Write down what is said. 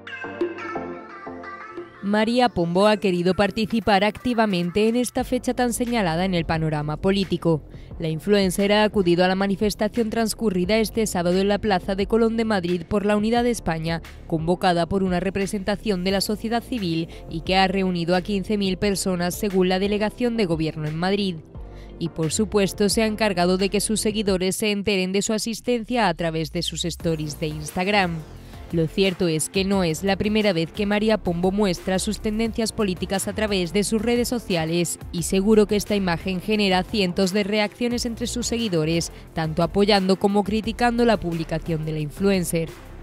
María Pombo ha querido participar activamente en esta fecha tan señalada en el panorama político. La influencer ha acudido a la manifestación transcurrida este sábado en la Plaza de Colón de Madrid por la Unidad de España, convocada por una representación de la sociedad civil y que ha reunido a 15.000 personas según la delegación de gobierno en Madrid. Y por supuesto se ha encargado de que sus seguidores se enteren de su asistencia a través de sus stories de Instagram. Lo cierto es que no es la primera vez que María Pombo muestra sus tendencias políticas a través de sus redes sociales y seguro que esta imagen genera cientos de reacciones entre sus seguidores, tanto apoyando como criticando la publicación de la influencer.